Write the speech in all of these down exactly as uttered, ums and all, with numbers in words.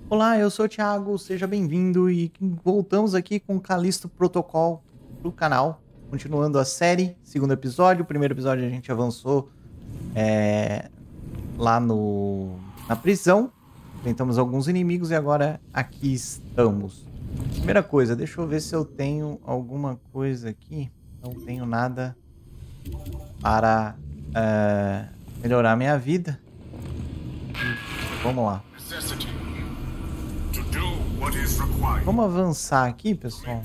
Olá, eu sou o Thiago, seja bem-vindo e voltamos aqui com o Callisto Protocol pro canal, continuando a série, segundo episódio. O primeiro episódio a gente avançou é, lá no, na prisão, enfrentamos alguns inimigos e agora aqui estamos. Primeira coisa, deixa eu ver se eu tenho alguma coisa aqui. Não tenho nada para é, melhorar minha vida. Vamos lá. Vamos avançar aqui, pessoal.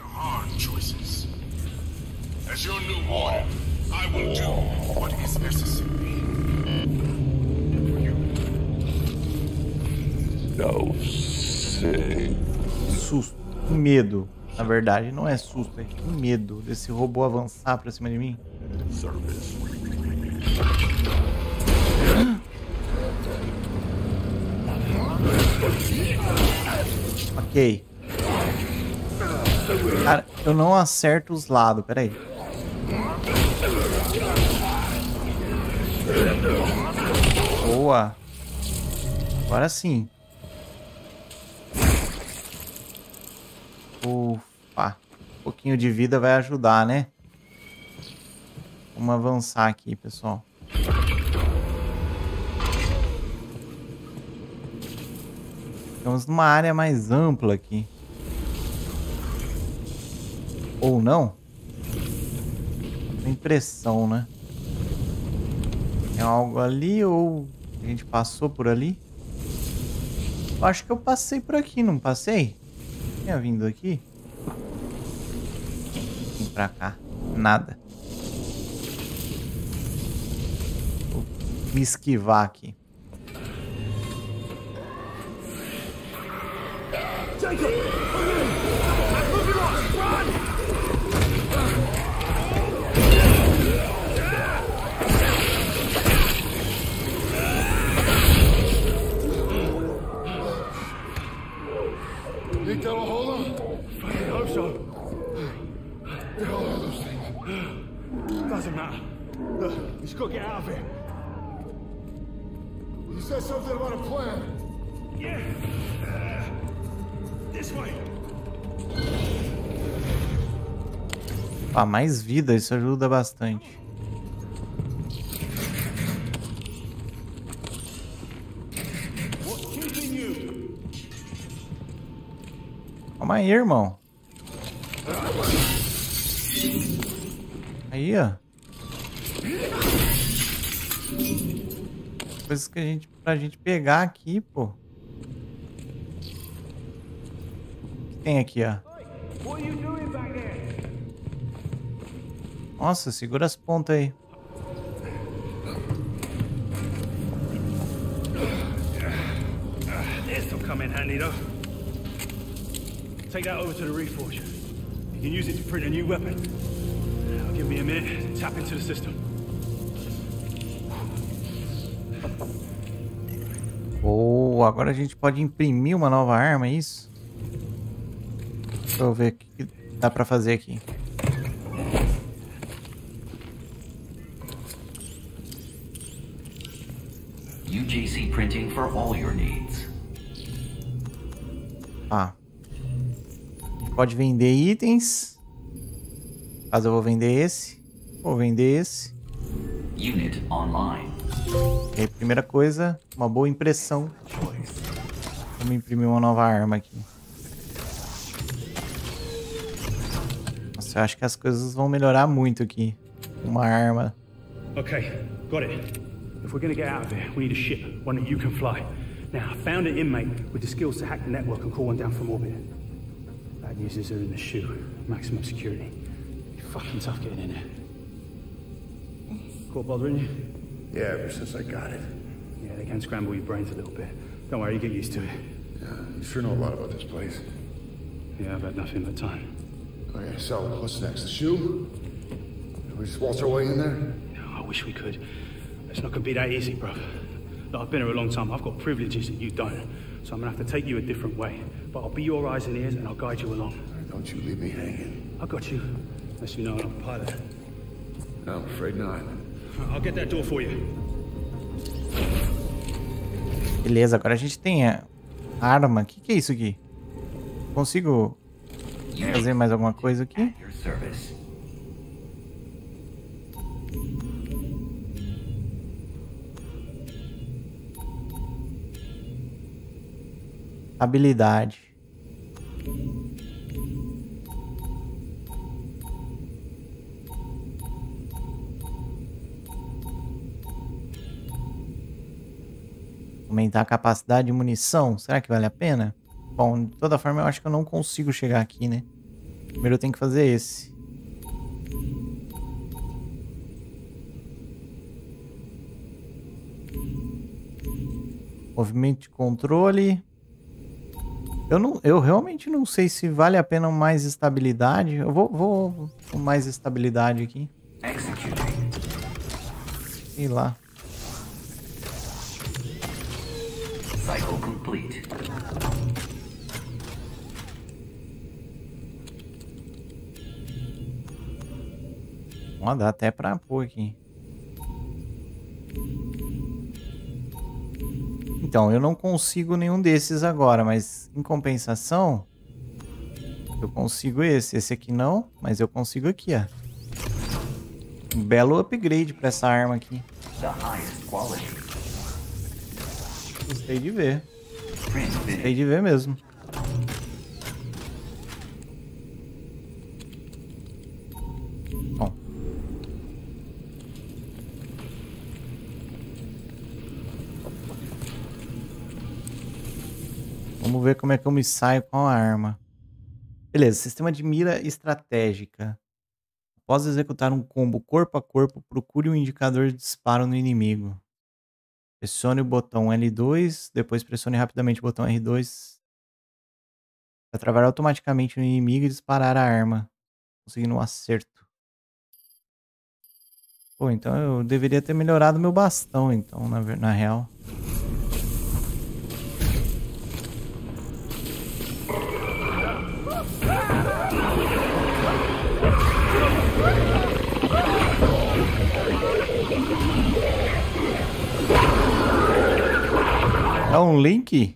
Não sei. Susto, medo. Na verdade, não é susto, é medo desse robô avançar pra cima de mim. Ok. Cara, eu não acerto os lados, peraí. Boa. Agora sim. Ufa. Um pouquinho de vida vai ajudar, né? Vamos avançar aqui, pessoal. Estamos numa área mais ampla aqui. Ou não? Tem impressão, né? Tem algo ali ou a gente passou por ali? Eu acho que eu passei por aqui, não passei? Tinha vindo aqui? Vim pra cá. Nada. Vou me esquivar aqui. Think that'll hold him? Fucking hope so. What the hell are those things? Doesn't matter. Look, you just gotta get out of here. You said something about a plan. Yeah. This way. Ah, mais vida, isso ajuda bastante. Calma aí, irmão. Aí, ó. Coisas que a gente, pra gente pegar aqui, pô. O que tem aqui, ó? Nossa, segura as pontas aí. This'll come in handy though. Take that over to the Reforger. You can use it to print a new weapon. Now give me a minute to tap into the system. Oh, agora a gente pode imprimir uma nova arma, é isso? Deixa eu ver o que dá pra fazer aqui. U J C printing for all your needs. Ah. Pode vender itens. Caso eu vou vender esse. Vou vender esse. Unit online. E aí, primeira coisa, uma boa impressão. Vamos imprimir uma nova arma aqui. Nossa, eu acho que as coisas vão melhorar muito aqui. Uma arma. Okay, got it. If we're gonna get out of here, we need a ship, one that you can fly. Now, I found an inmate with the skills to hack the network and call one down from orbit. Bad news is they're in the shoe. Maximum security. Be fucking tough getting in there. Caught bothering you? Yeah, ever since I got it. Yeah, they can scramble your brains a little bit. Don't worry, you get used to it. Yeah, you sure know a lot about this place. Yeah, I've had nothing but time. Okay, so what's next? The shoe? Can we just waltz our way in there? No, I wish we could. It's not gonna be that easy, bruv. Look, I've been here a long time. I've got privileges that you don't. So I'm gonna have to take you a different way. But I'll be your eyes and ears and I'll guide you along. Don't you leave me hanging. I got you. Unless you know I'm a pilot. No, I'm afraid not. I'll get that door for you. Beleza, agora a gente tem a, Arma? O que, que é isso aqui? Consigo fazer mais alguma coisa aqui? At your service. Habilidade. Aumentar a capacidade de munição. Será que vale a pena? Bom, de toda forma eu acho que eu não consigo chegar aqui, né? Primeiro eu tenho que fazer esse. Movimento de controle. Eu, não, eu realmente não sei se vale a pena mais estabilidade. Eu vou, vou com mais estabilidade aqui. Executing. Sei lá. Cycle complete. Ó, dá até pra pôr aqui. Então, eu não consigo nenhum desses agora, mas em compensação, eu consigo esse. Esse aqui não, mas eu consigo aqui, ó. Um belo upgrade pra essa arma aqui. The highest quality. Gostei de ver. Print Gostei finish. de ver mesmo. Bom. Vamos ver como é que eu me saio com a arma. Beleza, sistema de mira estratégica. Após executar um combo corpo a corpo, procure um indicador de disparo no inimigo. Pressione o botão L dois, depois pressione rapidamente o botão R dois para travar automaticamente no inimigo e disparar a arma, conseguindo um acerto. Pô, então eu deveria ter melhorado meu bastão, então, na, na real. É um link?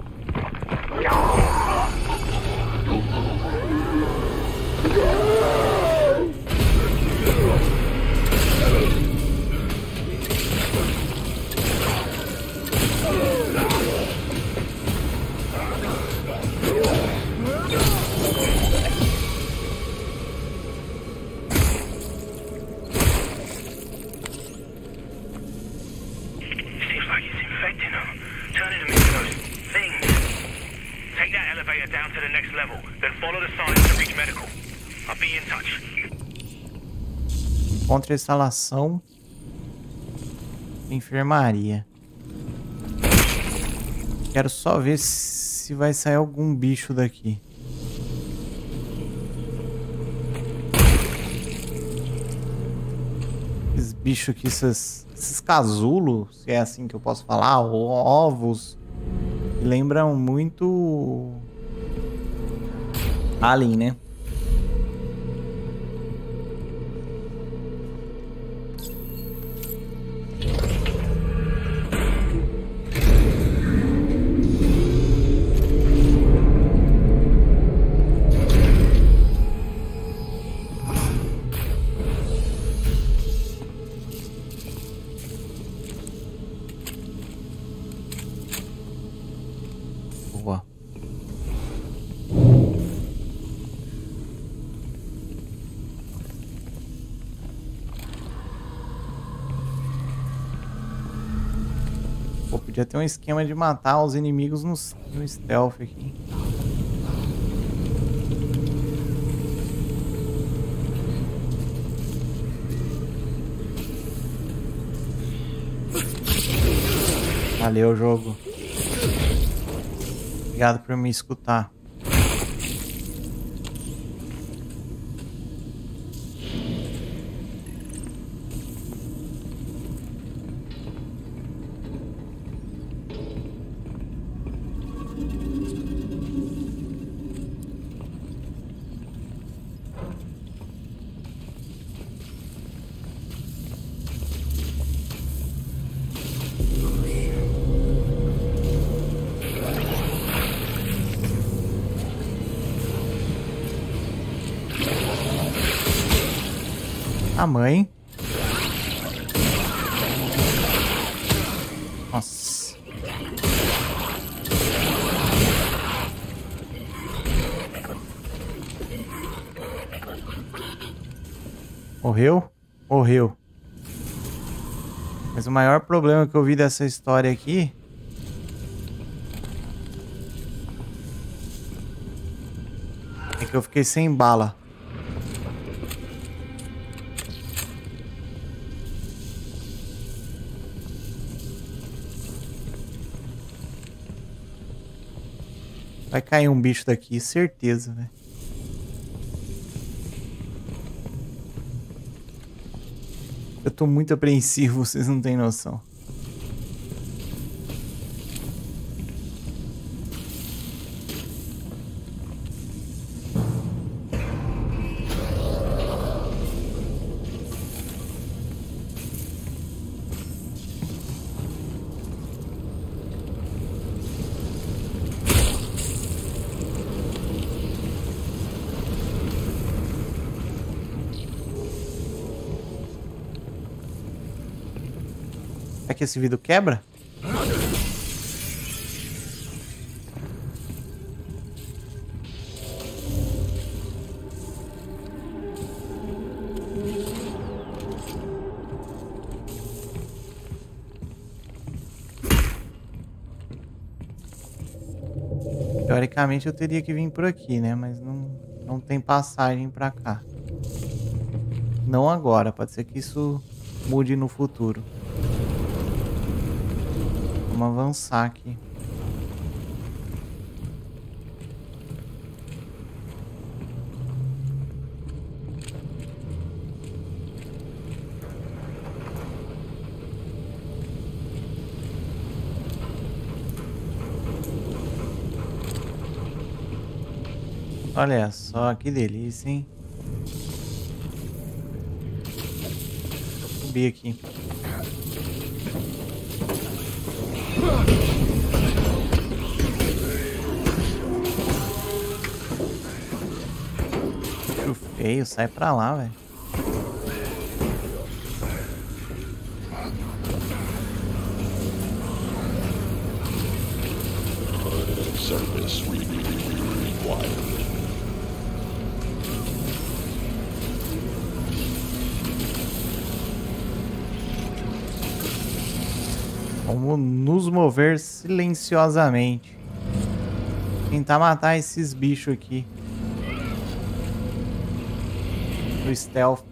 Seems like it's infecting them. Turning them into those things. Take that elevator down to the next level, then follow the signs to reach medical. I'll be in touch. Encontre a instalação de enfermaria. Quero só ver se vai sair algum bicho daqui. Esses bichos aqui, esses, esses casulos, se é assim que eu posso falar, ou ovos, que lembram muito Alien, né? Boa. Pô, podia ter um esquema de matar os inimigos no, no stealth aqui. Valeu, jogo. Obrigado por me escutar. A mãe. Nossa. Morreu? Morreu. Mas o maior problema que eu vi dessa história aqui é que eu fiquei sem bala. Vai cair um bicho daqui, certeza, velho. Eu tô muito apreensivo, vocês não têm noção. Será que esse vidro quebra? Teoricamente eu teria que vir por aqui, né? Mas não, não tem passagem pra cá. Não agora, pode ser que isso mude no futuro. Vamos avançar aqui. Olha só que delícia, hein? Vou subir aqui. Bicho feio, sai pra lá, velho. Service re- re- re- required. Vamos nos mover silenciosamente. Tentar matar esses bichos aqui. No stealth.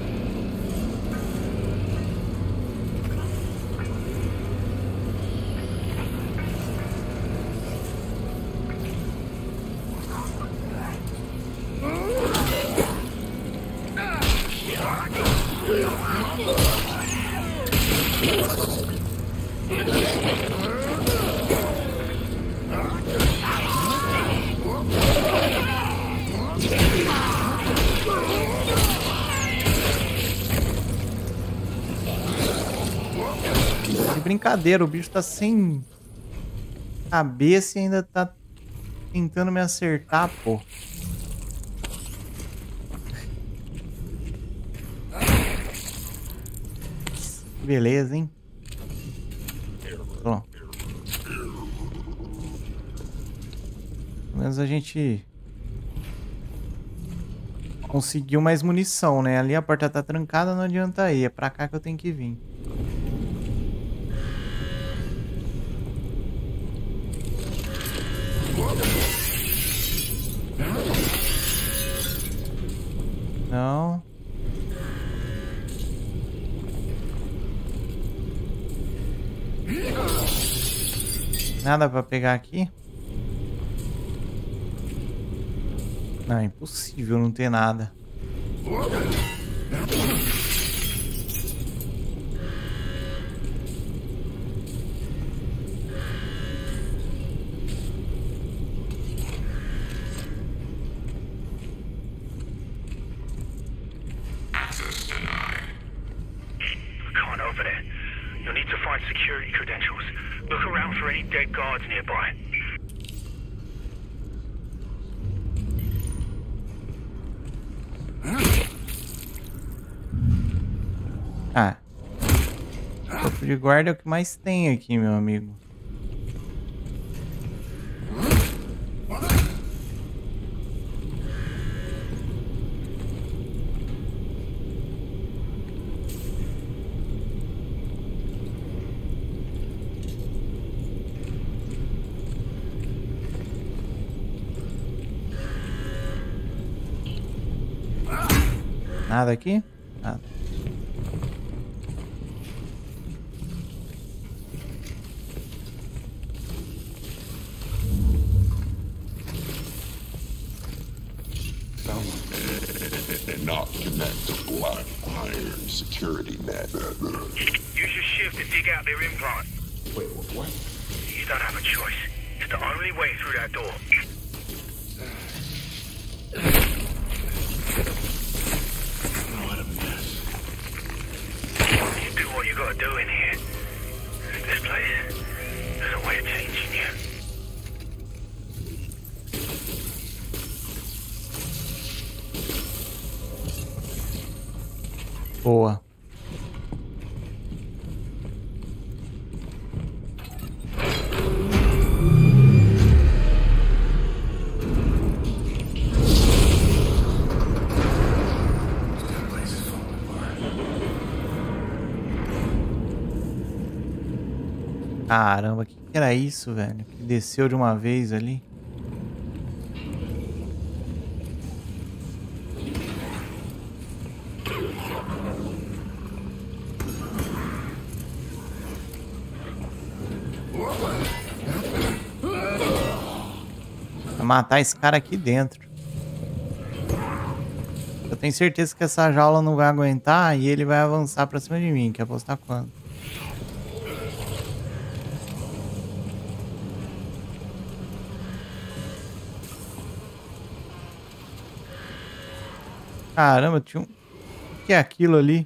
De brincadeira, o bicho tá sem cabeça e ainda tá tentando me acertar, pô. Beleza, hein? Pronto. Pelo menos a gente conseguiu mais munição, né? Ali a porta tá trancada, não adianta ir. É pra cá que eu tenho que vir. Não. Nada pra pegar aqui? Não, é impossível não ter nada. Can't over there. You'll need to find security credentials. Look around for any dead guards nearby. de guarda é o que mais tem aqui, meu amigo. Nada aqui? Nada. And not connect to Black Iron security net. Use your shift to dig out their implant. Wait, what? You don't have a choice. It's the only way through that door. What a mess. You do what you gotta do in here. This place, there's a way of changing you. Boa. Caramba, o que que era isso, velho? Que desceu de uma vez ali. Vai matar esse cara aqui dentro. Eu tenho certeza que essa jaula não vai aguentar e ele vai avançar pra cima de mim. Quer apostar quando? Caramba, tinha um... O que é aquilo ali?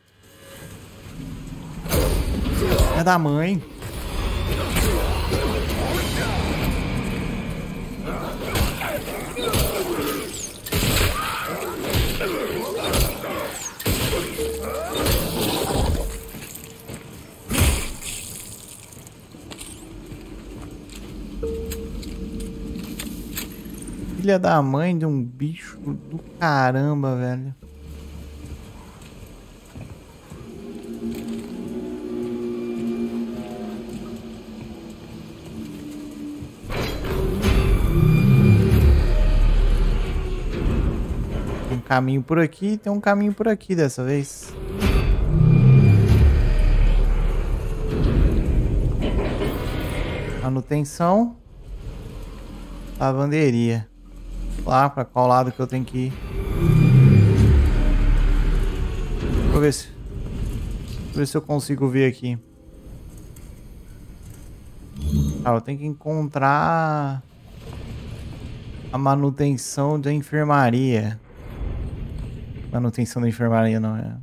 É da mãe. Filha da mãe de um bicho do caramba, velho. Tem um caminho por aqui, tem um caminho por aqui dessa vez. Manutenção. Lavanderia. Lá, pra qual lado que eu tenho que ir? Vou ver se... Vou ver se eu consigo ver aqui. Ah, eu tenho que encontrar... A manutenção da enfermaria. Manutenção da enfermaria não é...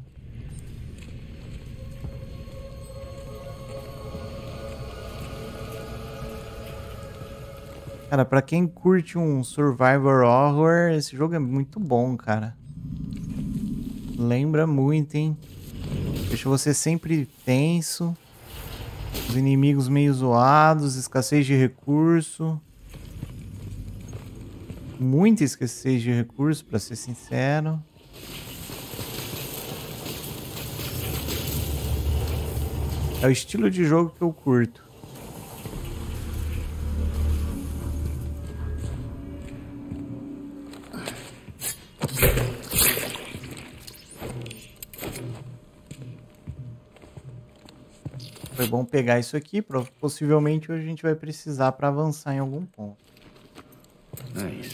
Cara, pra quem curte um Survivor Horror, esse jogo é muito bom, cara. Lembra muito, hein? Deixa você sempre tenso. Os inimigos meio zoados, escassez de recurso. Muita escassez de recurso, pra ser sincero. É o estilo de jogo que eu curto. Foi bom pegar isso aqui, possivelmente hoje a gente vai precisar para avançar em algum ponto. Nice.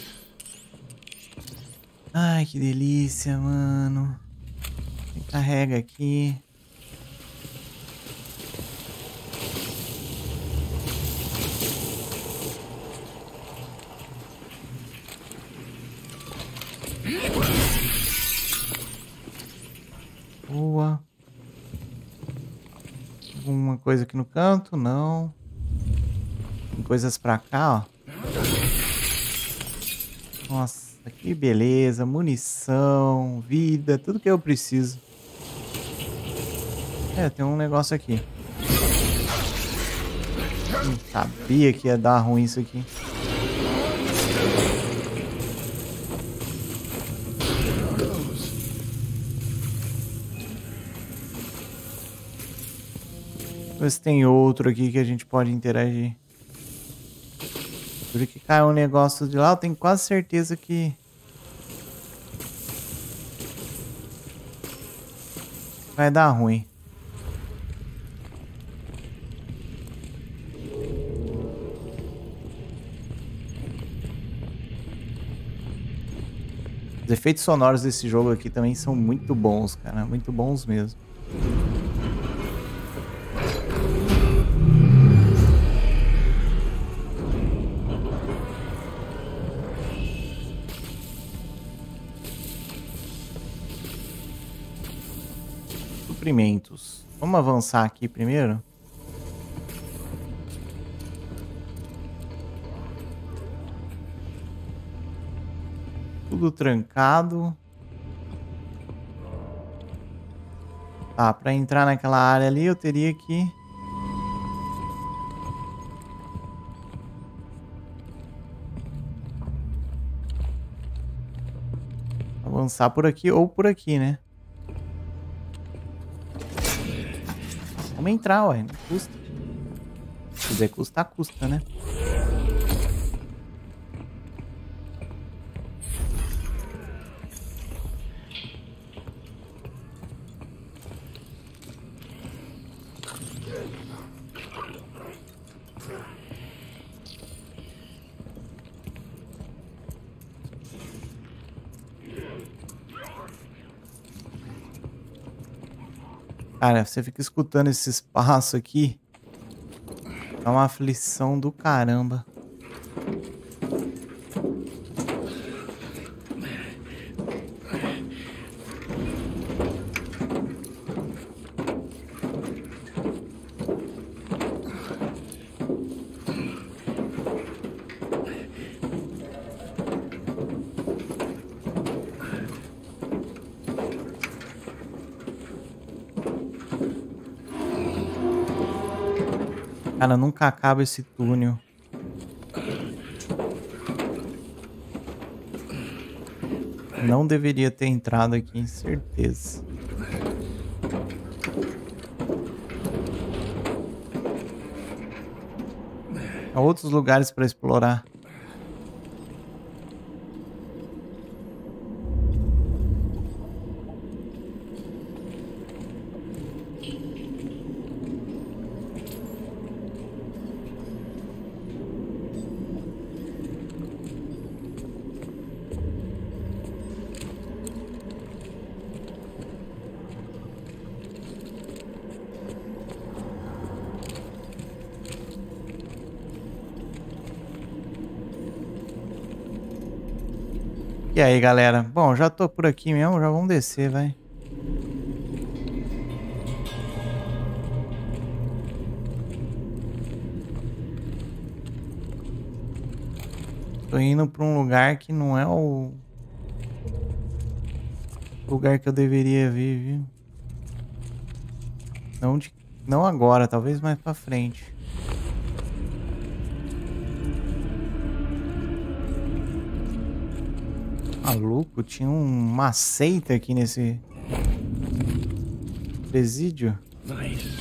Ai, que delícia, mano. Carrega aqui. Boa. Alguma coisa aqui no canto? Não. Tem coisas pra cá, ó. Nossa, que beleza. Munição, vida, tudo que eu preciso. É, tem um negócio aqui. Hum, sabia que ia dar ruim isso aqui. Vamos ver se tem outro aqui que a gente pode interagir. Por que caiu um negócio de lá, eu tenho quase certeza que... vai dar ruim. Os efeitos sonoros desse jogo aqui também são muito bons, cara. Muito bons mesmo. Suprimentos. Vamos avançar aqui primeiro. Tudo trancado. Tá, pra entrar naquela área ali eu teria que... avançar por aqui ou por aqui, né? Vamos entrar, ué. Não custa. Se quiser custar, custa, né? Cara, você fica escutando esse espaço aqui. É uma aflição do caramba. Cara, nunca acaba esse túnel. Não deveria ter entrado aqui, certeza. Há outros lugares para explorar. E aí, galera? Bom, já tô por aqui mesmo, já vamos descer, vai. Tô indo pra um lugar que não é o lugar que eu deveria vir, viu? Não, de... não agora, talvez mais pra frente. Maluco, tinha uma seita aqui nesse presídio. Nice.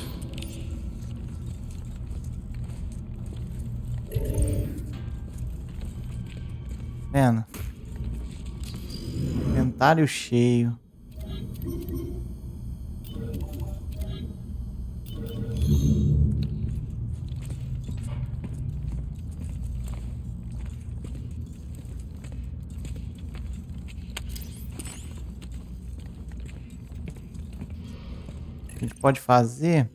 Vendo? Inventário cheio. A gente pode fazer...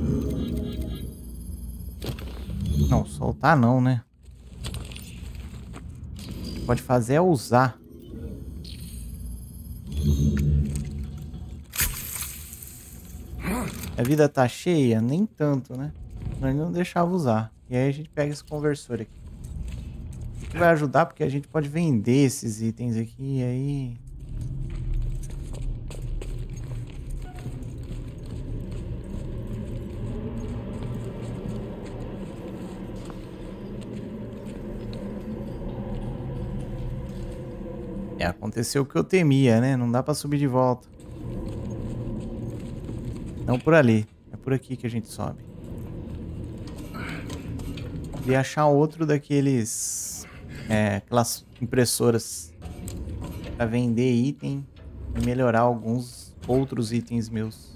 Não, soltar não, né? O que a gente pode fazer é usar. A vida tá cheia? Nem tanto, né? Mas não deixava usar. E aí a gente pega esse conversor aqui. Que vai ajudar porque a gente pode vender esses itens aqui e aí... É, aconteceu o que eu temia, né? Não dá pra subir de volta. Não por ali. É por aqui que a gente sobe. Queria achar outro daqueles... É, aquelas impressoras pra vender item e melhorar alguns outros itens meus.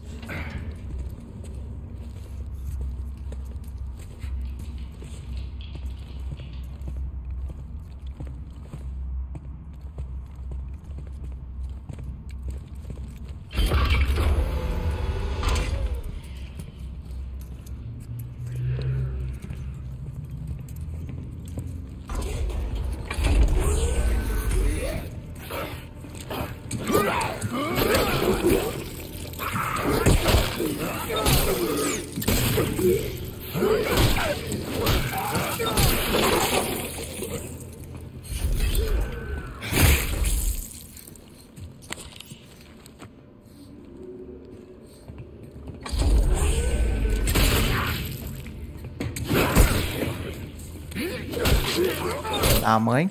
Ah, mãe.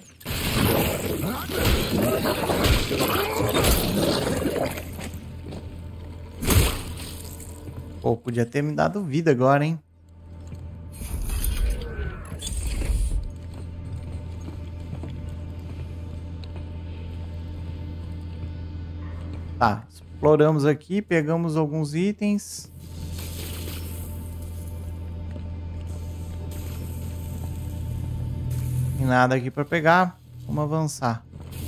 Pô, podia ter me dado vida agora, hein? Tá, exploramos aqui, pegamos alguns itens. Tem nada aqui para pegar. Vamos avançar.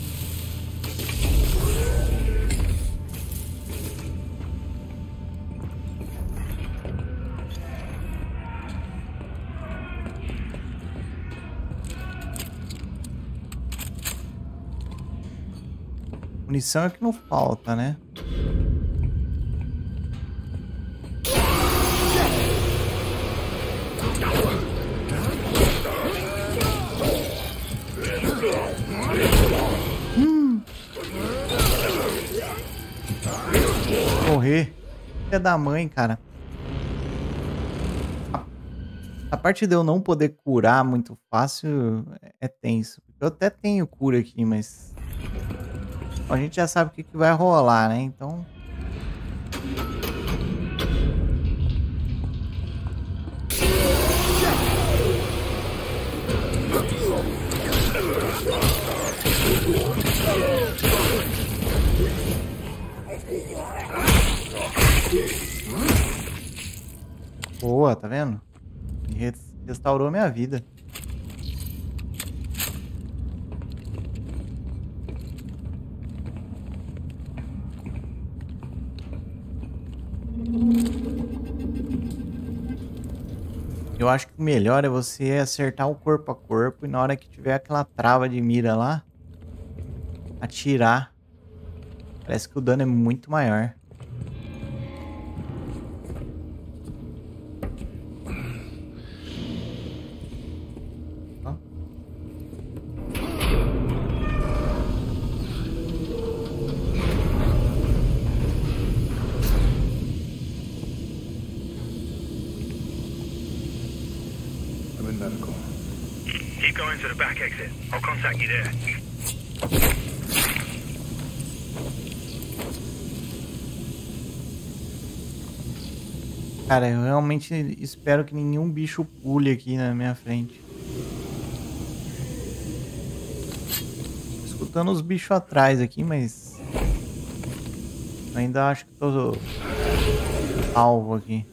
Munição é que não falta, né? Hum. Correr. Filha da mãe, cara. A, a parte de eu não poder curar muito fácil é tenso. Eu até tenho cura aqui, mas... a gente já sabe o que, que vai rolar, né? Então... Boa, tá vendo? Restaurou minha vida. Eu acho que o melhor é você acertar o corpo a corpo e na hora que tiver aquela trava de mira lá, atirar. Parece que o dano é muito maior. Ó. Medical. Keep going to the back exit. I'll contact you there. Cara, eu realmente espero que nenhum bicho pule aqui na minha frente. Tô escutando os bichos atrás aqui, mas... eu ainda acho que tô salvo aqui.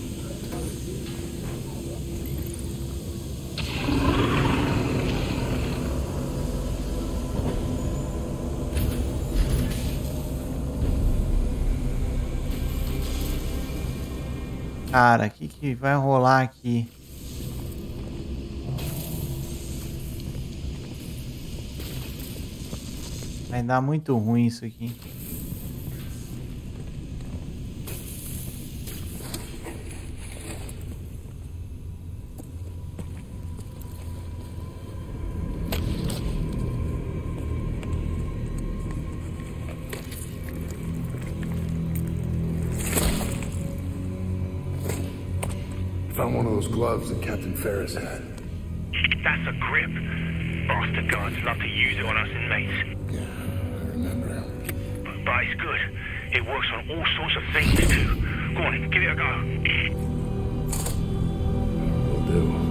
Cara, o que que vai rolar aqui? Vai dar muito ruim isso aqui. Found one of those gloves that Captain Ferris had. That's a grip. Bastard guards love to use it on us inmates. Yeah. remember. But, but it's good. It works on all sorts of things too. Go on, give it a go. Will do.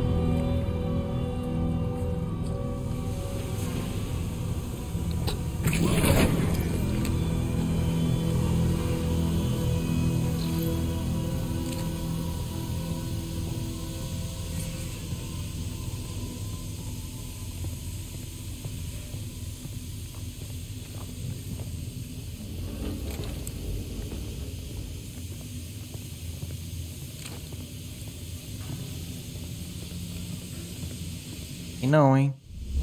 E não, hein?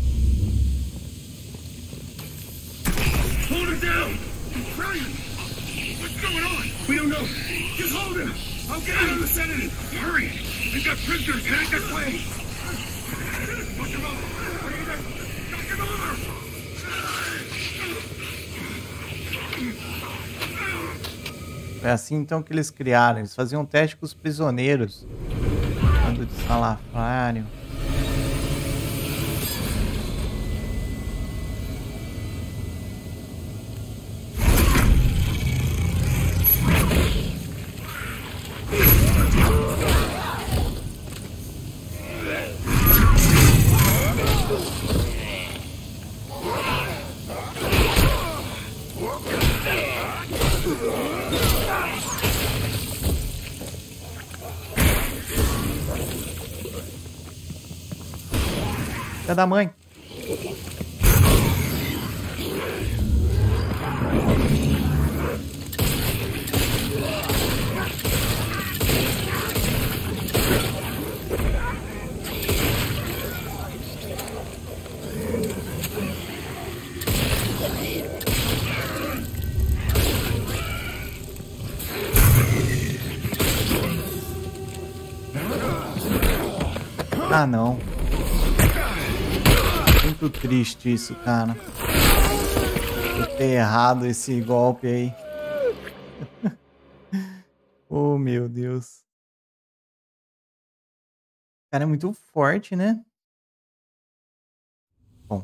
Hold it down! Brian! What's going on? We don't know. Just hold him! I'll get out of the sedative! Hurry! We've got prisoners headed this way! Doctor Mother! Are you there? Doctor Mother! Foi assim então que eles criaram. Eles faziam um teste com os prisioneiros. Quando de salafrário. Filha da mãe. Ah, não. Muito triste isso, cara. Eu ter errado esse golpe aí. Oh, meu Deus. O cara é muito forte, né? Bom.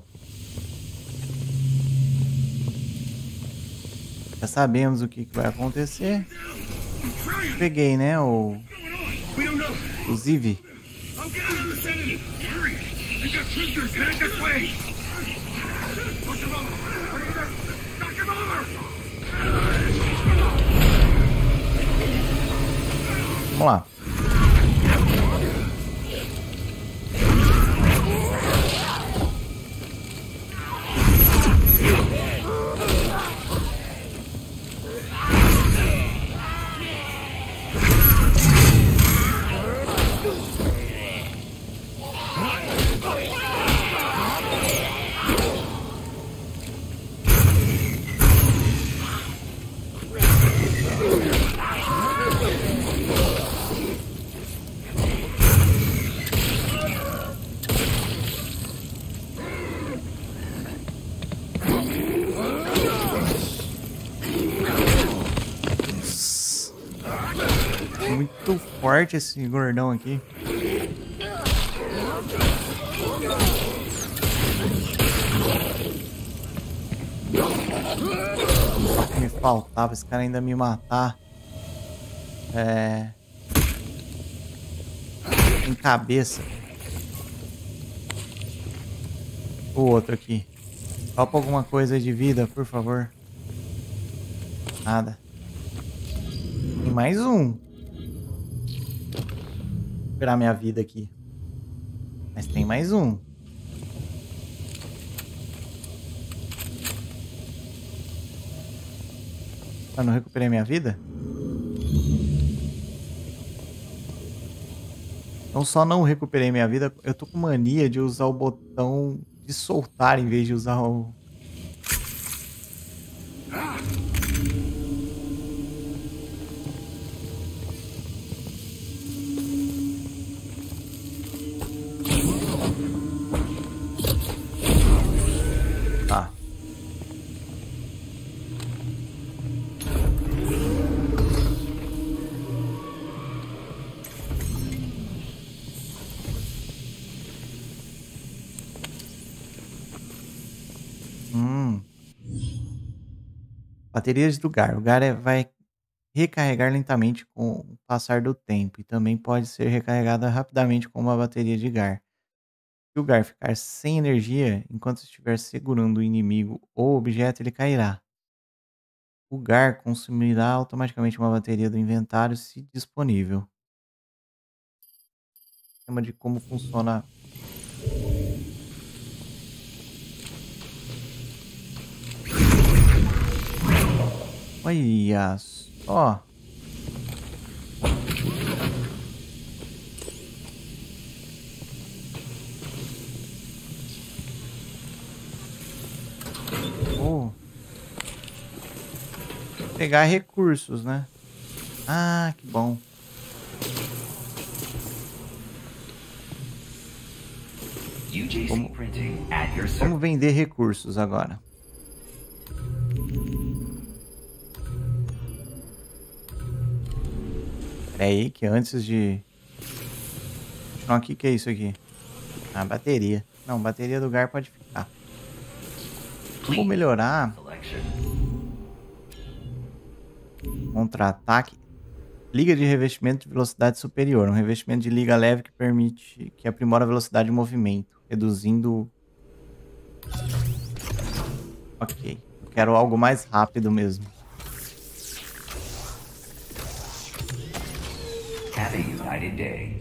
Já sabemos o que, que vai acontecer. Peguei, né? O... Inclusive. Vamos lá. Muito forte esse gordão aqui. Só que me faltava esse cara ainda me matar. É... Em cabeça. O outro aqui. Topa alguma coisa de vida, por favor. Nada. Tem mais um. Vou recuperar minha vida aqui. Mas tem mais um. Eu não recuperei minha vida? Então só não recuperei minha vida. Eu tô com mania de usar o botão de soltar em vez de usar o... Tá. Hum. Baterias do Gar. O Gar é, vai recarregar lentamente com o passar do tempo e também pode ser recarregada rapidamente com uma bateria de Gar. Se o Gar ficar sem energia enquanto estiver segurando o inimigo ou objeto, ele cairá. O Gar consumirá automaticamente uma bateria do inventário se disponível. Tema de como funciona. Olha só. Oh. Pegar recursos, né? Ah, que bom. Como, como vender recursos agora? Pera aí, que antes de continuar aqui, que é isso aqui? Ah, bateria. Não, bateria do Gar pode ficar. Vou melhorar. Contra-ataque. Liga de revestimento de velocidade superior. Um revestimento de liga leve que permite, que aprimora a velocidade de movimento, reduzindo. Ok. Eu quero algo mais rápido mesmo. Have a united day.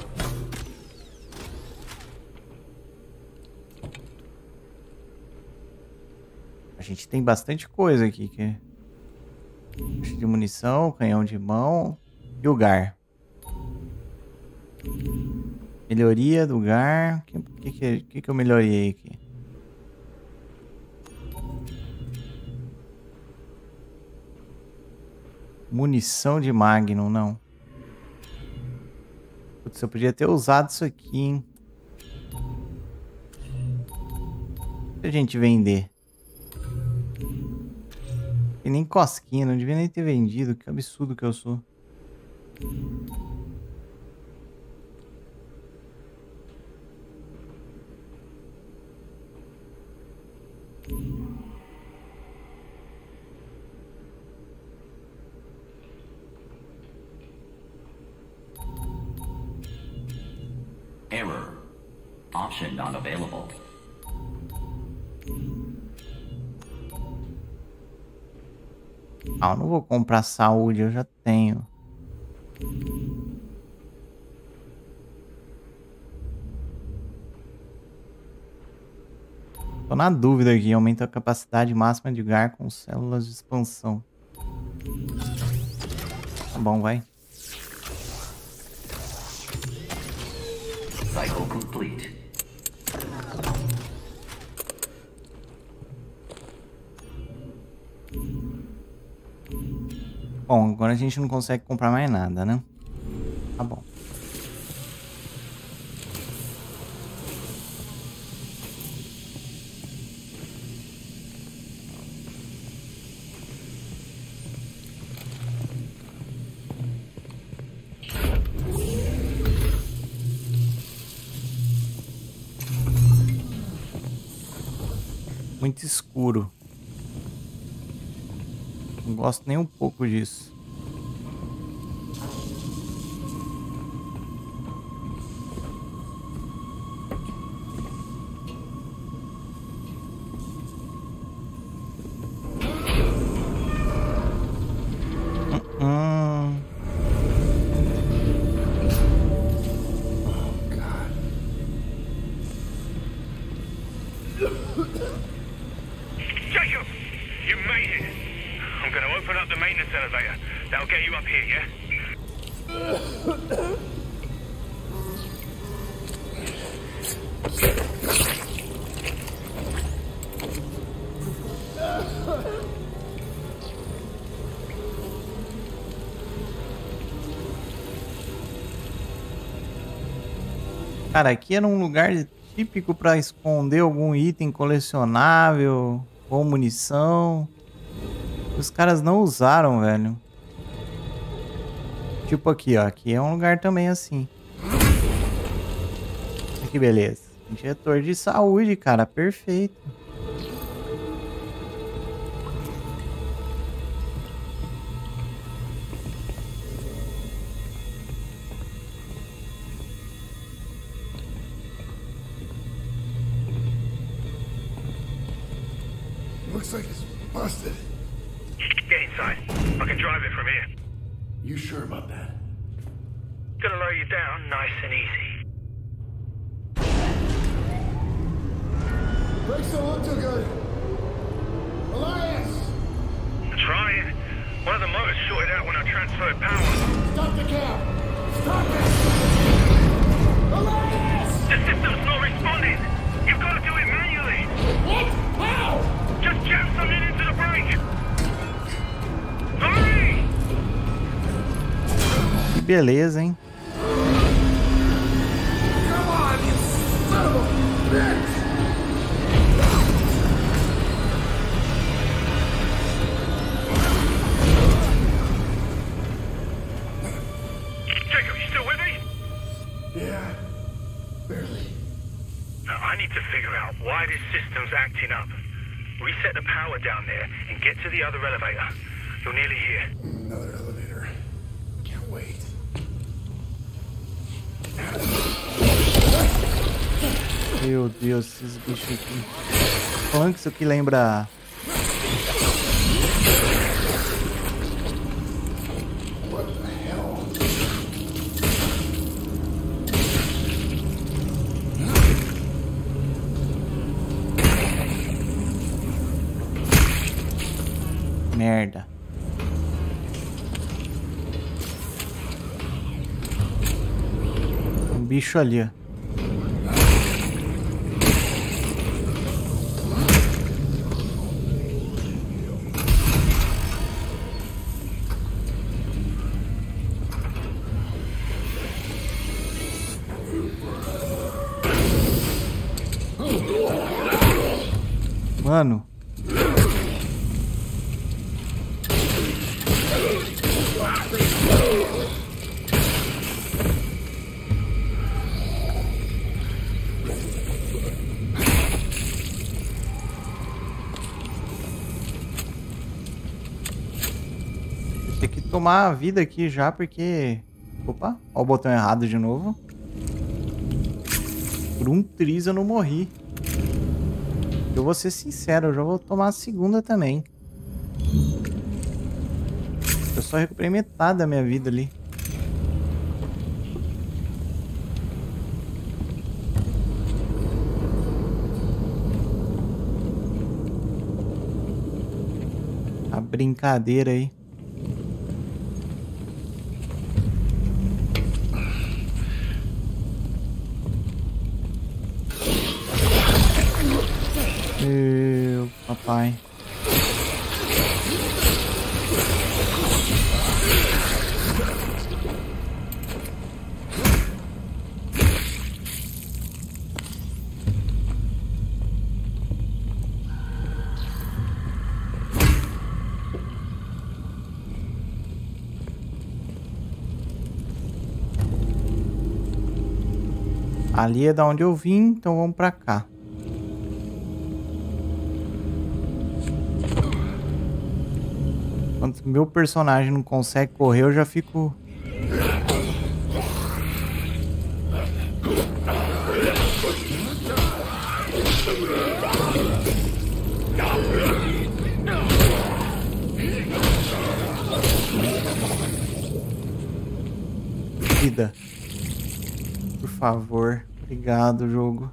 A gente tem bastante coisa aqui, que é caixa de munição, canhão de mão e o Gar. Melhoria do Gar. O que, que, que, que eu melhorei aqui? Munição de Magnum, não. Putz, eu podia ter usado isso aqui, hein? Se a gente vender. Tem nem cosquinha, não devia nem ter vendido. Que absurdo que eu sou. Error. Option not available. Ah, eu não vou comprar saúde, eu já tenho. Tô na dúvida aqui, aumenta a capacidade máxima de Gar com células de expansão. Tá bom, vai. Cycle complete. Bom, agora a gente não consegue comprar mais nada, né? Tá bom. Muito escuro. Não gosto nem um pouco disso. Hum. Jacob, you made it. I'm going to open up the maintenance elevator. That'll get you up here, yeah? Cara, aqui era um lugar típico para esconder algum item colecionável ou munição. Os caras não usaram, velho. Tipo aqui, ó. Aqui é um lugar também assim. Que beleza. Injetor de saúde, cara. Perfeito. Looks like it's busted. Get inside. I can drive it from here. You sure about that? Gonna lower you down nice and easy. Brakes don't look too good. Elias! Trying. One of the motors shorted out when I transferred power. Stop the cab! Stop it! Elias! The system's not responding. You've got to do it manually. What? How? Just jam something into the brake. Hurry! Que beleza, hein? Come on, you son of a bitch! Jacob, you still with me? Yeah, barely. Now, I need to figure out why this system's acting up. Reset the power down there and get to the other elevator. You're nearly here. Another elevator. Can't wait. Meu Deus, esses bichos aqui. Falando que isso aqui lembra... What the hell? Merda. Um bicho ali, ó. Mano. Tem que tomar a vida aqui já, porque... Opa, ó o botão errado de novo. Por um triz eu não morri. Eu vou ser sincero, eu já vou tomar a segunda também. Eu só recuperei metade da minha vida ali. A brincadeira aí. Meu papai. Ali é da onde eu vim, então vamos pra cá. Quando meu personagem não consegue correr, eu já fico... Vida. Por favor. Obrigado, jogo.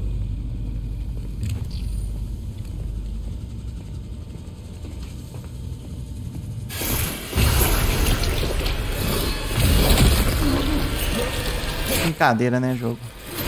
Brincadeira, né, jogo?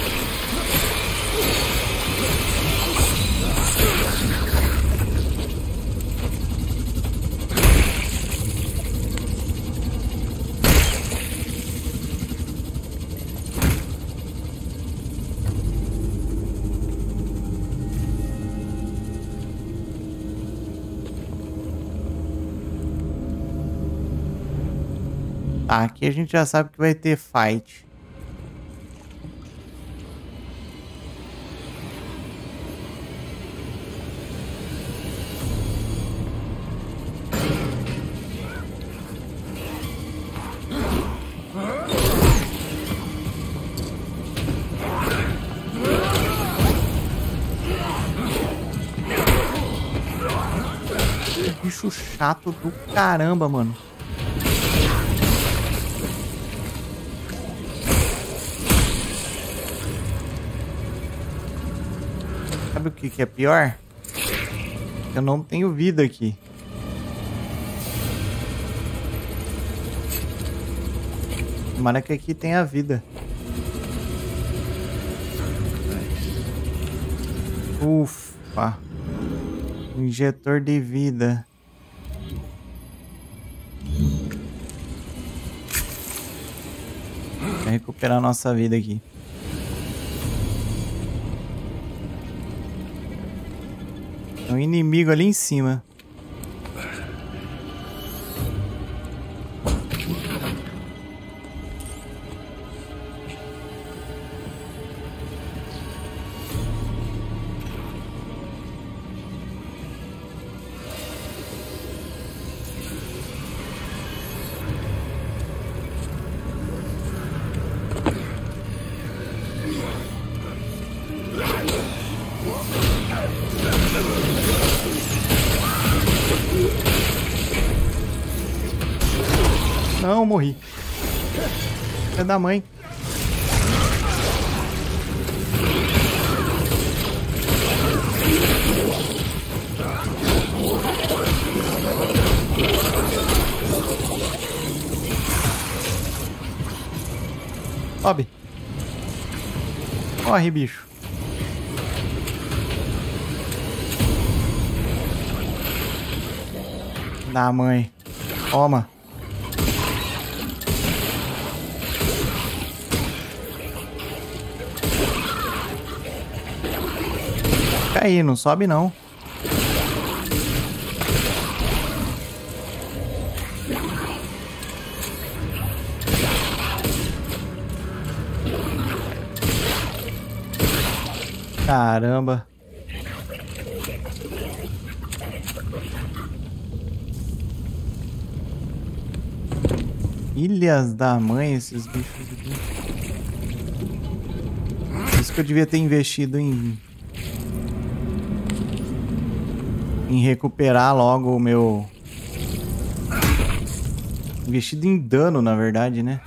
Tá, aqui a gente já sabe que vai ter fight. bicho chato do caramba, mano. Sabe o que que é pior? Eu não tenho vida aqui. Tomara que aqui tenha vida. Ufa. Injetor de vida. Vai recuperar nossa vida aqui. Tem um inimigo ali em cima. Não, morri. É da mãe. Sobe. Corre, bicho. Da mãe. Toma. Fica aí, não sobe não. Caramba. Ilhas da mãe, esses bichos aqui. Por isso que eu devia ter investido em... Em recuperar logo o meu... Investido em dano, na verdade, né?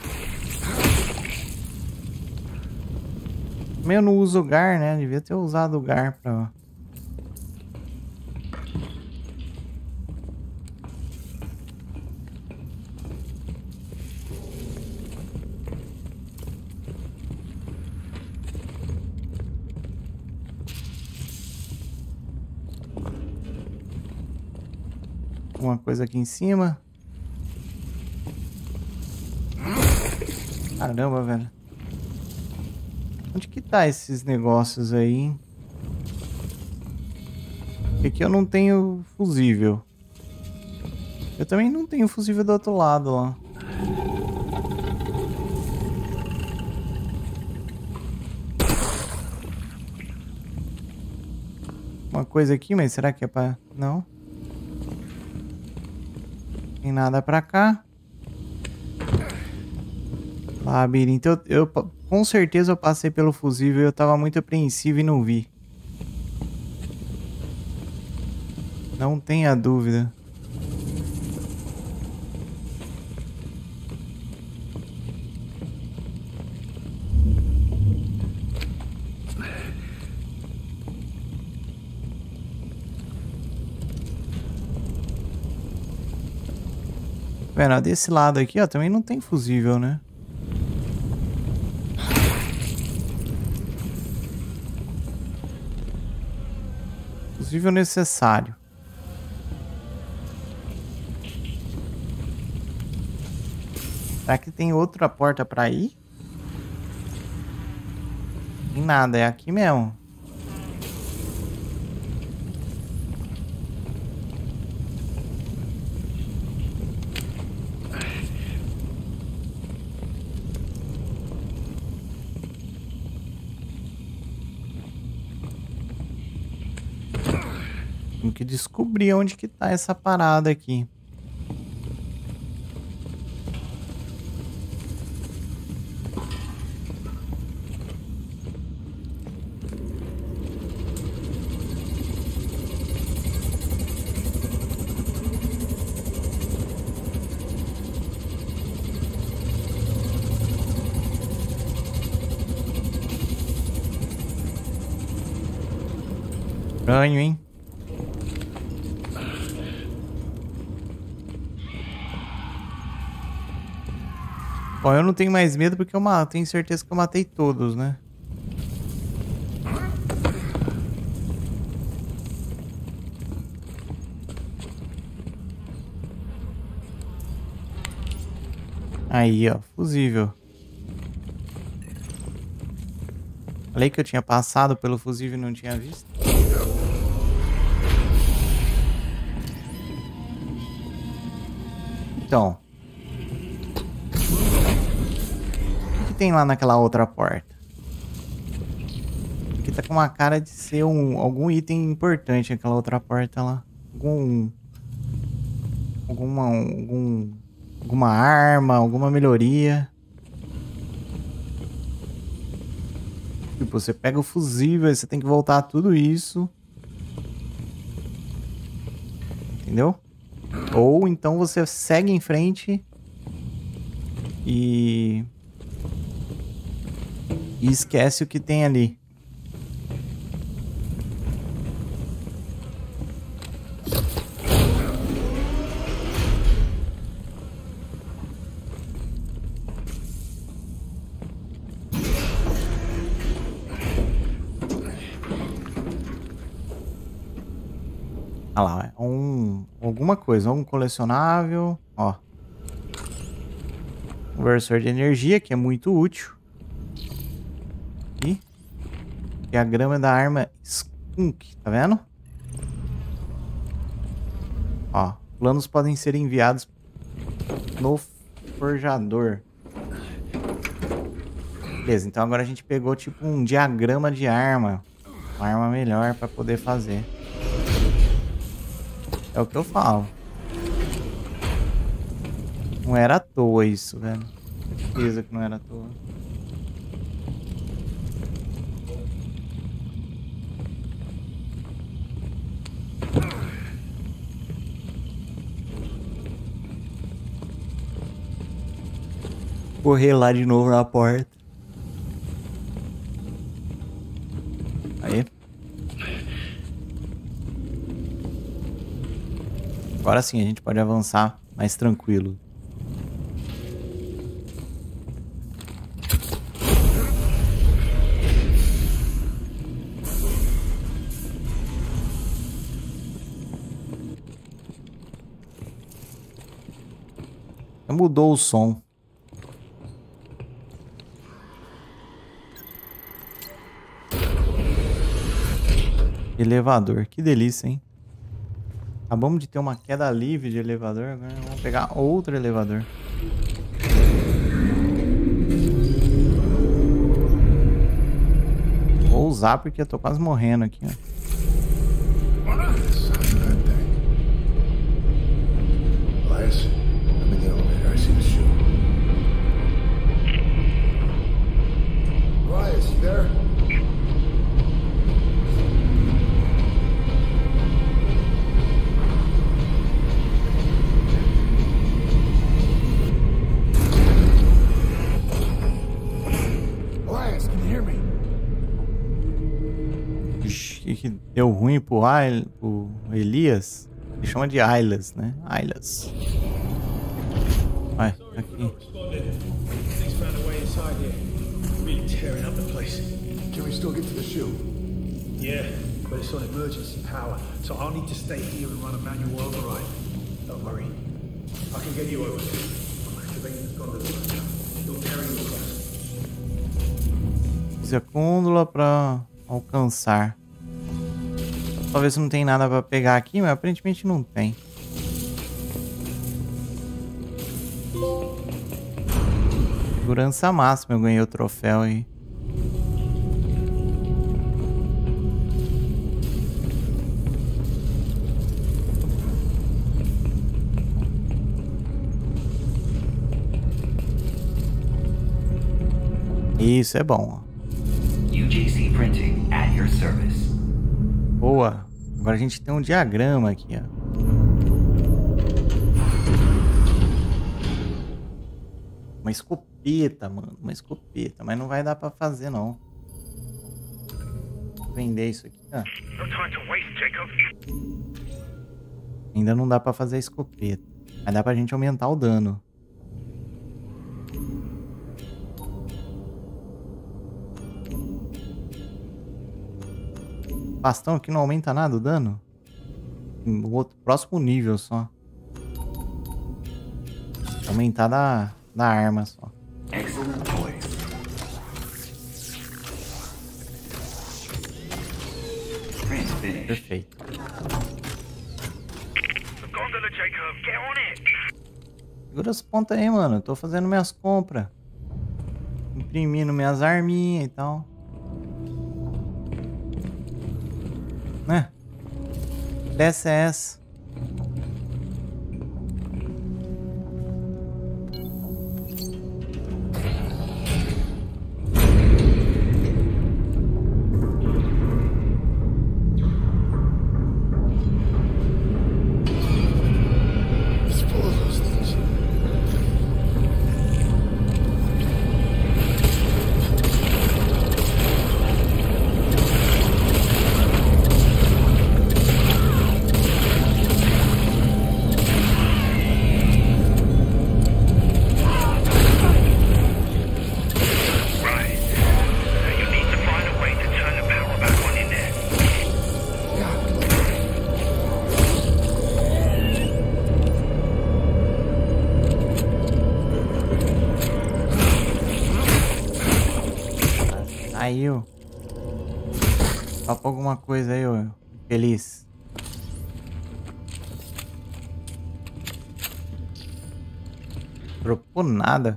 Também eu não uso o Gar, né? Devia ter usado o Gar pra... Uma coisa aqui em cima. Caramba, velho. Onde que tá esses negócios aí, hein? Aqui eu não tenho fusível. Eu também não tenho fusível do outro lado, ó. Uma coisa aqui, mas será que é pra... Não. Tem nada pra cá. Labirinto. Eu, eu, com certeza eu passei pelo fusível e eu tava muito apreensivo e não vi. Não tenha dúvida. Pera, desse lado aqui, ó, também não tem fusível, né? Fusível necessário. Será que tem outra porta pra ir? Tem nada, é aqui mesmo. Tem que descobrir onde que tá essa parada aqui. Estranho, hein? Bom, eu não tenho mais medo porque eu ma- tenho certeza que eu matei todos, né? Aí, ó, fusível. Falei que eu tinha passado pelo fusível e não tinha visto. Então. O que tem lá naquela outra porta? Aqui tá com uma cara de ser um, algum item importante aquela outra porta lá. Algum... Alguma... Algum... Alguma arma, alguma melhoria. Tipo, você pega o fusível, aí você tem que voltar tudo isso. Entendeu? Ou então você segue em frente e... E esquece o que tem ali. Ah lá, é um, alguma coisa, um colecionável, ó. Conversor de energia, que é muito útil. E, e a grama da arma Skunk, tá vendo? Ó, planos podem ser enviados no forjador. Beleza, então agora a gente pegou tipo um diagrama de arma. Uma arma melhor pra poder fazer. É o que eu falo. Não era à toa isso, velho. Certeza que não era à toa. Correr lá de novo na porta. Aí. Agora sim a gente pode avançar mais tranquilo. Mudou o som. Elevador, que delícia, hein? Acabamos de ter uma queda livre de elevador, agora vamos pegar outro elevador. Vou usar porque eu tô quase morrendo aqui, ó. Que deu ruim pro, Ail, pro Elias. Ele chama de Ailas, né? Ailas. Vai, aqui. Can we still get to the shoe? Yeah, but it's on emergency power, so I'll need to stay here and run a manual override. Don't worry, I can get you over there. I'm activating the gondola. You'll carry you across. Use a gôndola pra alcançar. Só ver se não tem nada pra pegar aqui, mas aparentemente não tem. Segurança máxima, eu ganhei o troféu aí. Isso é bom, ó. U J C Printing at your service. Boa. Agora a gente tem um diagrama aqui, ó. Uma escopeta, mano. Uma escopeta. Mas não vai dar pra fazer, não. vender isso aqui. Ah, No time to waste, Jacob. ainda não dá pra fazer a escopeta. Mas dá pra gente aumentar o dano. O bastão aqui não aumenta nada o dano? No outro, próximo nível só. Aumentar da, da arma só. Excellent choice. Print finished. Perfeito. The gondola, Jacob. Get on it. Segura as pontas aí, mano. Eu tô fazendo minhas compras. Imprimindo minhas arminhas e tal. Né? Desce essa. Aí, ó. Topa alguma coisa aí, ó. Feliz. Dropou nada.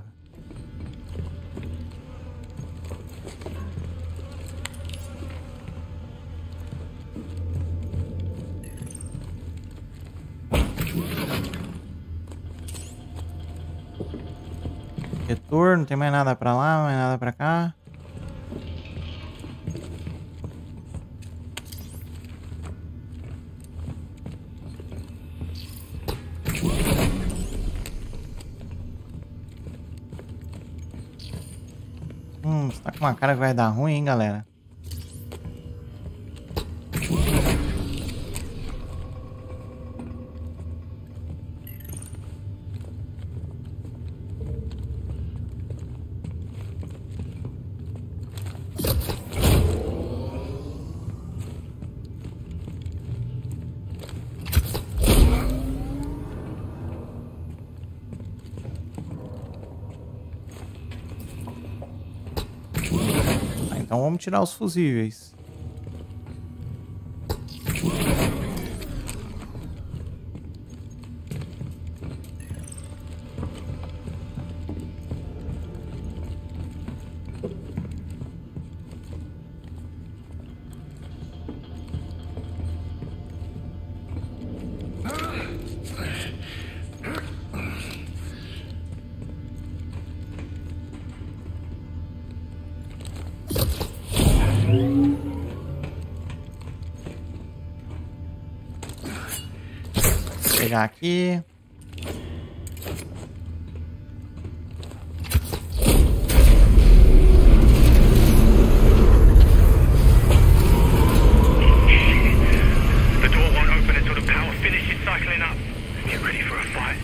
Retorno, não tem mais nada pra lá, mais nada pra cá. Hum, você tá com uma cara que vai dar ruim, hein, galera? Então vamos tirar os fusíveis. Vou pegar aqui. The door won't open until the power finishes cycling up. Get ready for a fight.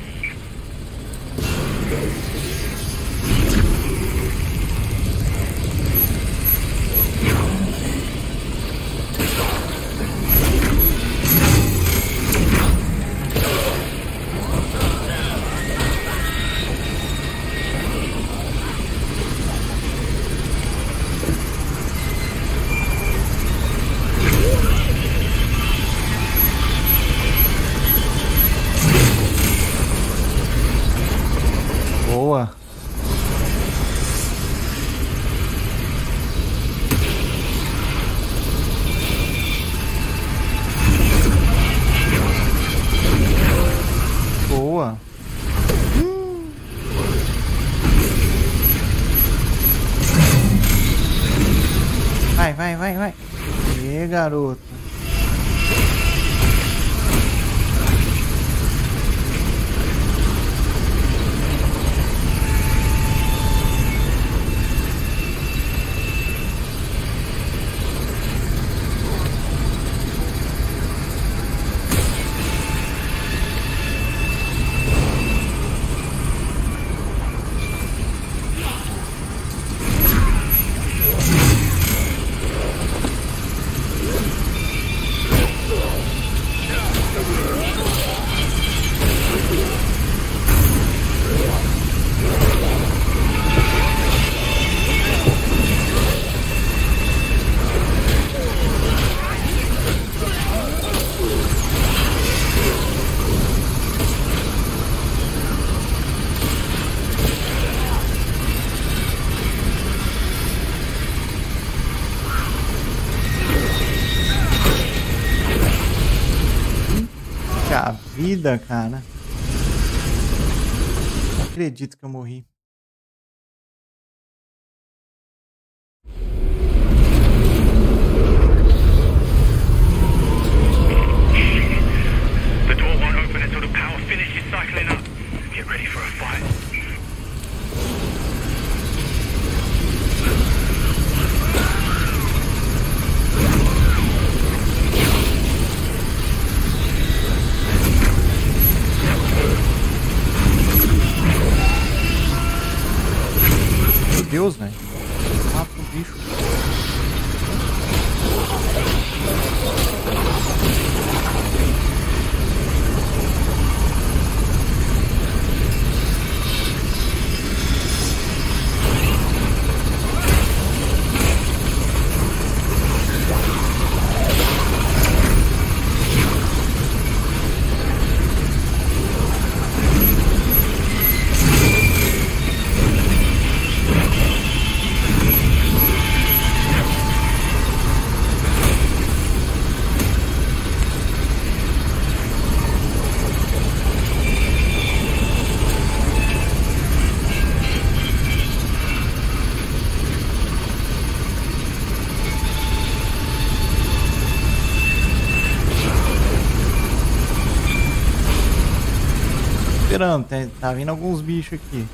Boa. Boa. Hum. Vai, vai, vai, vai. E garoto. Puxa vida, cara. Não acredito que eu morri. The door won't open until the power finishes cycling up. Get ready for a fight. Meu Deus, velho. Mata o bicho. Esperando, tá, tá vindo alguns bichos aqui.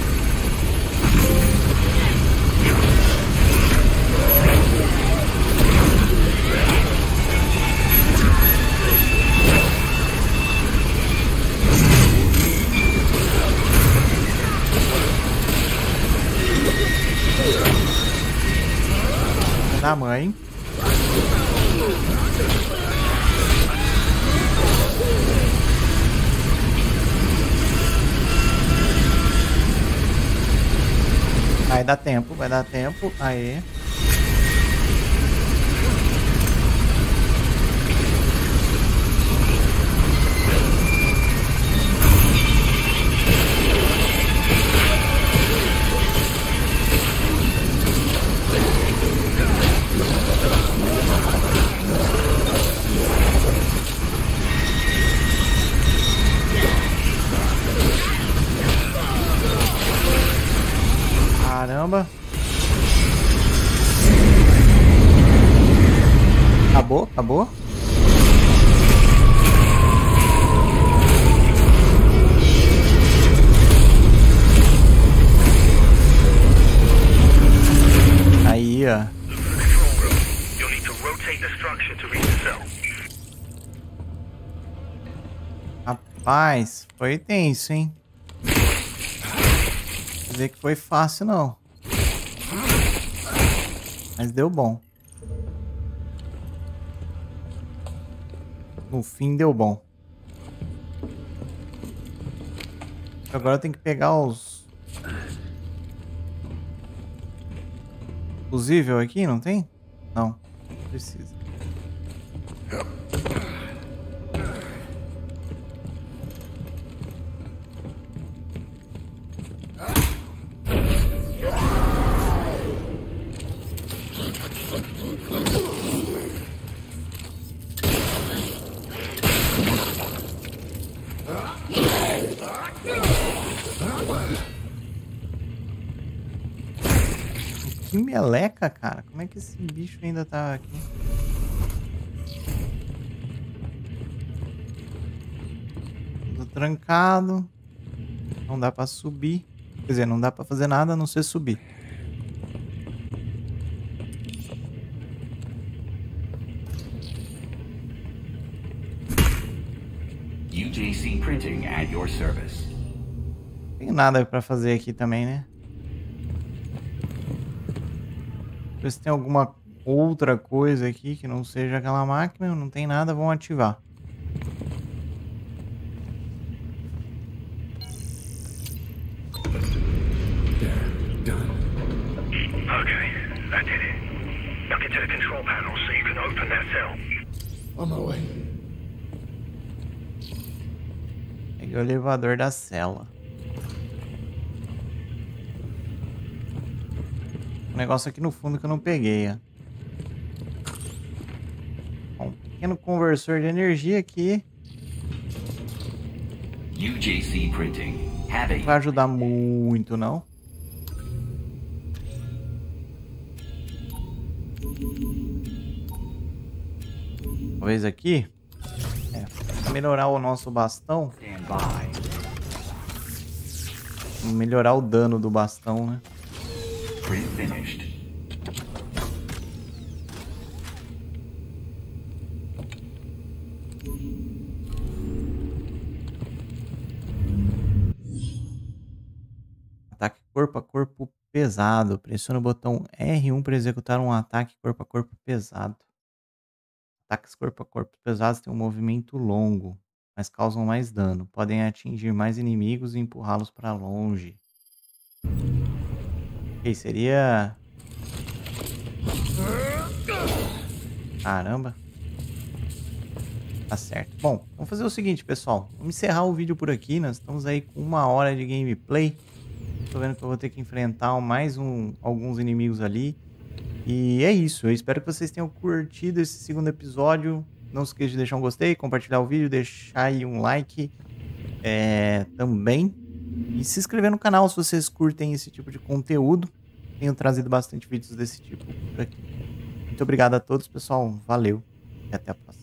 Da mãe. Vai dar tempo, vai dar tempo. Aê. Caramba. Acabou? Acabou? Aí, ó. You'll need to rotate the structure to reach the cell. Rapaz, foi tenso, hein? Dizer que foi fácil não, mas deu bom. No fim deu bom. Agora tem que pegar os fusível aqui, não tem? Não, não precisa. Que meleca, cara. Como é que esse bicho ainda tá aqui? Tudo trancado. Não dá pra subir. Quer dizer, não dá pra fazer nada a não ser subir. U J C Printing at your service. Não tem nada pra fazer aqui também, né? Ver se tem alguma outra coisa aqui que não seja aquela máquina. Não tem nada, vamos ativar. Okay, that did it. Now get to the control panel so you can open that cell. On my way. Peguei o elevador da cela. Um negócio aqui no fundo que eu não peguei, ó. Um pequeno conversor de energia aqui. U J C Printing. Have Não vai ajudar muito, não. Talvez aqui. É, pra melhorar o nosso bastão. Stand by. Melhorar o dano do bastão, né? Print finished. Ataque corpo a corpo pesado. Pressione o botão R um para executar um ataque corpo a corpo pesado. Ataques corpo a corpo pesados têm um movimento longo, mas causam mais dano. Podem atingir mais inimigos e empurrá-los para longe. Ok, seria... Caramba. Tá certo. Bom, vamos fazer o seguinte, pessoal. Vamos encerrar o vídeo por aqui. Nós estamos aí com uma hora de gameplay. Tô vendo que eu vou ter que enfrentar mais um, alguns inimigos ali. E é isso. Eu espero que vocês tenham curtido esse segundo episódio. Não se esqueça de deixar um gostei, compartilhar o vídeo, deixar aí um like é, também. E se inscrever no canal se vocês curtem esse tipo de conteúdo. Tenho trazido bastante vídeos desse tipo por aqui. Muito obrigado a todos, pessoal. Valeu e até a próxima.